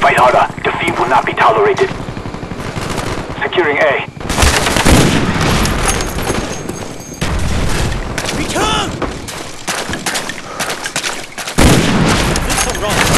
Fight harder. Defeat will not be tolerated. Securing A. Return! This is wrong.